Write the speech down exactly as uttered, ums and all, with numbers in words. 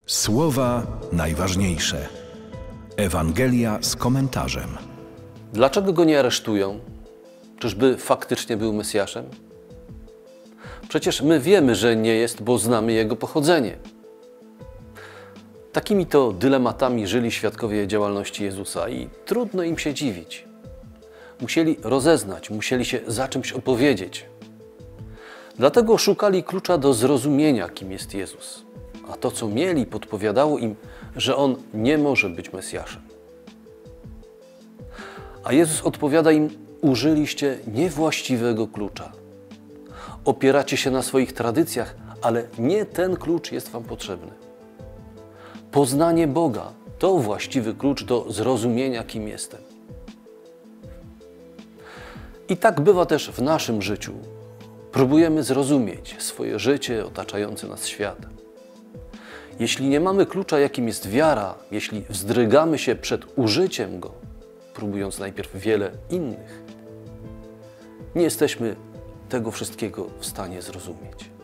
Słowa najważniejsze. Ewangelia z komentarzem. Dlaczego go nie aresztują? Czyżby faktycznie był Mesjaszem? Przecież my wiemy, że nie jest, bo znamy jego pochodzenie. Takimi to dylematami żyli świadkowie działalności Jezusa i trudno im się dziwić. Musieli rozeznać, musieli się za czymś opowiedzieć. Dlatego szukali klucza do zrozumienia, kim jest Jezus. A to, co mieli, podpowiadało im, że On nie może być Mesjaszem. A Jezus odpowiada im: użyliście niewłaściwego klucza. Opieracie się na swoich tradycjach, ale nie ten klucz jest wam potrzebny. Poznanie Boga to właściwy klucz do zrozumienia, kim jestem. I tak bywa też w naszym życiu. Próbujemy zrozumieć swoje życie, otaczający nas świat. Jeśli nie mamy klucza, jakim jest wiara, jeśli wzdrygamy się przed użyciem go, próbując najpierw wiele innych, nie jesteśmy tego wszystkiego w stanie zrozumieć.